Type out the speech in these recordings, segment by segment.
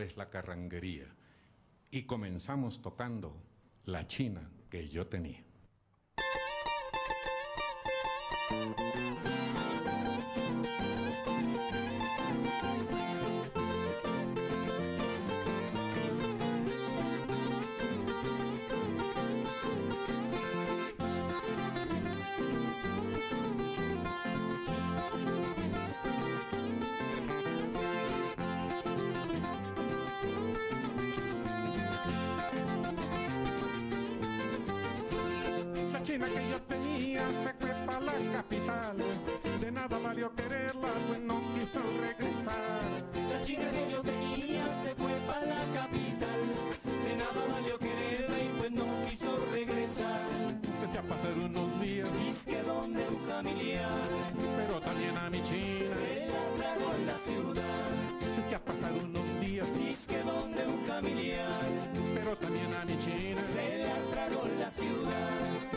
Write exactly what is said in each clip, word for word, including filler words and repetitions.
es la carranguería. Y comenzamos tocando La China que yo tenía. La china que yo tenía se fue para la capital, de nada valió quererla, pues no quiso regresar. La china que yo tenía se fue para la capital, de nada valió quererla y pues no quiso regresar. Se fue a pasar unos días, Disque donde un familiar, pero también a mi china. se la tragó en la ciudad. Se fue a pasar unos días, Disque donde un familiar, pero también a mi china. se la tragó en la ciudad.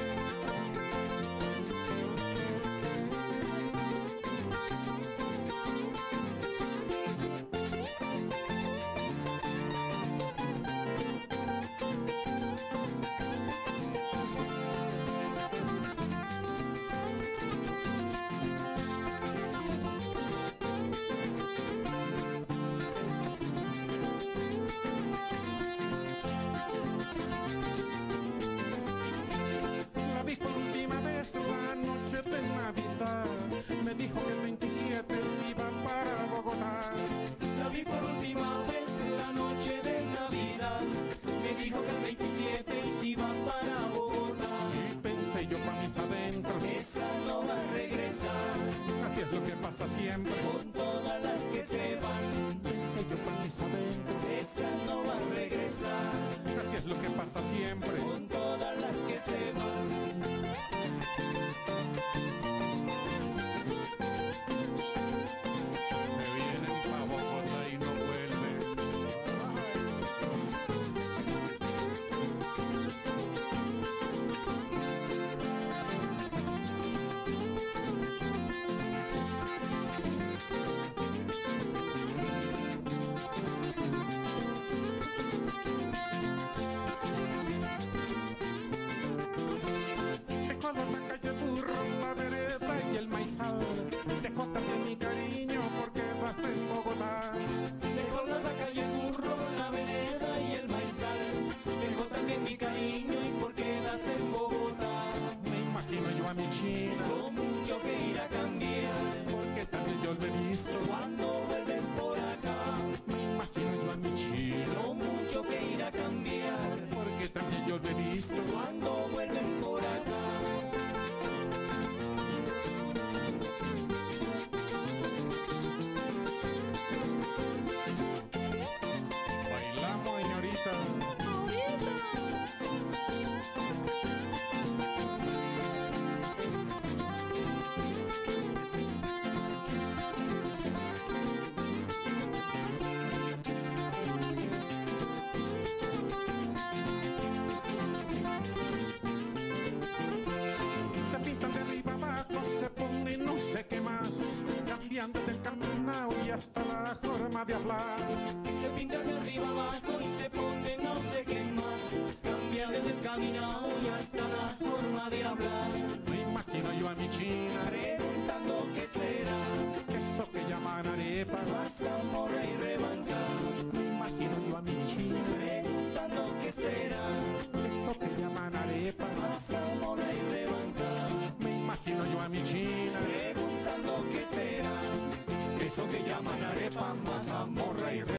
La vi por última vez la noche de Navidad, me dijo que el veintisiete se iba para Bogotá. La vi por última vez en la noche de Navidad, me dijo que el veintisiete se iba para Bogotá. Y pensé yo pa' mis adentros, Esa no va a regresar, así es lo que pasa siempre. con todas las que se van. Pensé yo pa' mis adentros, Esa no va a regresar, así es lo que pasa siempre. con todas las que se van. Se vienen pa' Bogotá y no vuelven. Dejó la calle Burro, la vereda y el maizal. Dejó también mi cariño porque vas en Bogotá. Dejó la vaca y el burro, la vereda y el maizal. Dejó también mi cariño y por quedas en Bogotá. Me imagino yo a mi china, Con mucho que ir a cambiar, porque también yo lo he visto. cuando vuelven por acá. Me imagino yo a mi china, Con mucho que ir a cambiar, porque también yo lo he visto. cuando vuelven por acá. Bailamos, señorita. Se pintan de arriba abajo, se ponen no sé qué más, cambiando del caminado y hasta la forma de hablar. Se pinta de arriba abajo y se pone no sé qué más, cambiarle del caminado y hasta la forma de hablar. Me imagino yo a mi china, Preguntando qué será, eso que llaman arepa. pasa, morra y rebanca. Me imagino yo a mi china, Preguntando qué será, eso que llaman arepa. pasa, morra y rebanca. Me imagino yo a mi china, Preguntando qué será, eso que llaman arepa, mazamorra